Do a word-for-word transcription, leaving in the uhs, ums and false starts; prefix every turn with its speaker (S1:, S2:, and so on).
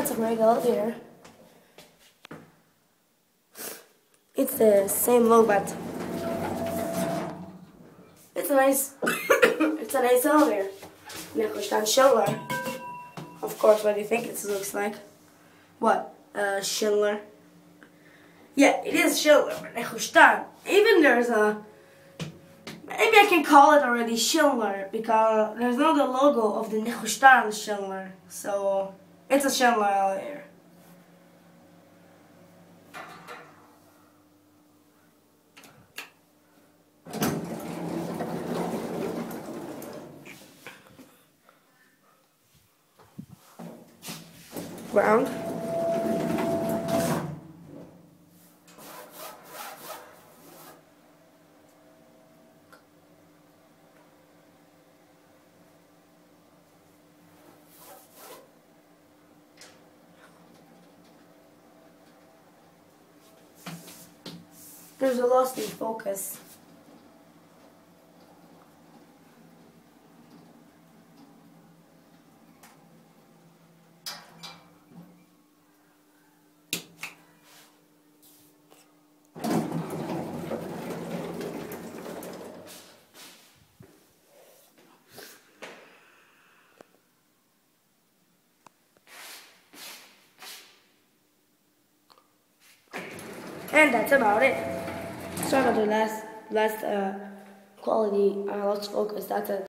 S1: That's a great elevator. It's the same look, but it's a nice, it's a nice elevator. Nechushtan-Schindler. Of course, what do you think it looks like? What? Uh, Schindler? Yeah, it is Schindler, but Nechushtan. Even there's a, maybe I can call it already Schindler, because there's no the logo of the Nechushtan-Schindler. So, it's a Schindler elevator. Ground. There's a lost in focus. And that's about it. Sorry about the last, last uh, quality, uh, lost focus. That's it.